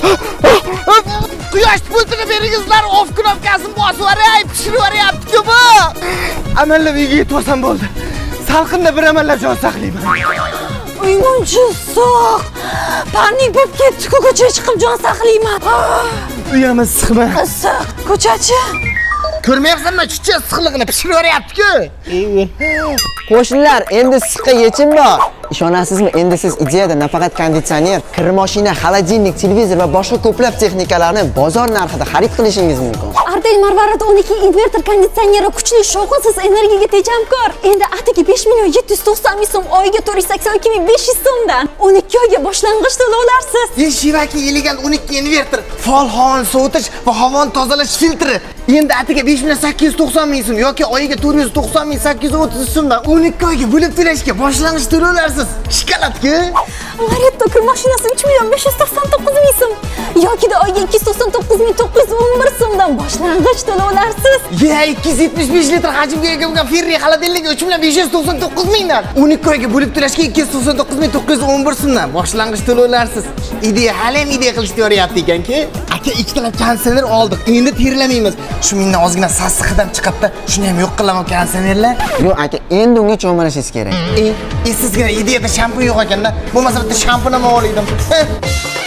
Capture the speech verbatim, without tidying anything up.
Quyosh pultini beringizlar, of knopkasini bosib yuboray, pishirib yuboryapti-ku bu. Amallab uyga yetib olsam bo'ldi. Salqinda bir amallab jon saqlayman. Uymunchi so'q. Panik bo'lib ketdi-ku, ko'chaga chiqib jon saqlayman. Uyamiz issiqmi? Issiq. Ko'chachi? Ko'rmayapsanmi, chuchcha issiqligini pishirib yuboryapti-ku. Qo'shnilar, endi issiqqa yechim bor. Ishonasizmi, endi siz ideyada nafaqat konditsioner, kir mashina, xolodilnik, televizor va boshqa ko'plab texnikalarni bozor narxida xarid qilishingiz mumkin. Ardel Marvarid o'n ikki inverter konditsioneri kuchli, shovqinsiz energiyaga tejamkor. Endi atigi besh million yetti yuz to'qson ming so'm, oyiga to'rt yuz sakson ikki ming besh yuz so'mdan o'n ikki oyga boshlang'ich to'lovlarsiz. Ye shivaki elegant o'n ikki inverter, fol havoni sovutish va havoni tozalash filtri. Endi atiga besh million sakkiz yuz to'qson ming so'm yoki oyiga to'rt yuz to'qson ming sakkiz yuz o'ttiz so'mdan o'n ikki oyga bo'lib to'lashga boshlang'ich to'lovlarsiz. Shikoladga. Maretto kir mashinasi uch million besh yuz to'qson to'qqiz ming so'm yoki da oyiga ikki yuz to'qson to'qqiz ming to'qqiz yuz o'n bir so'mdan boshlang'ich to'lovlarsiz. Ye ikki yuz yetmish besh litr hajmga ega bo'lgan Ferri xolodilnik uch million besh yuz to'qson to'qqiz mingdan o'n ikki oyga bo'lib to'lashga ikki yuz to'qson to'qqiz ming to'qqiz yuz o'n bir so'mdan boshlang'ich to'lovlarsiz. Ideya hali ham ideya qilishni yoryapti ekan-ki. Aka ikkala konditsioner oldik. Endi terlamaymiz. Shu mendan ozgina sassiq hidam chiqadi-da, shuni ham yo'q qilaman konditsionerlar. Yo'q aka, endi unga cho'milishingiz kerak. E, sizgina ideyada shampun yo'q ekanda, bo'lmasa bitta shampun ham olgandim.